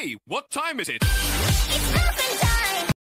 Hey, what time is it? It's not the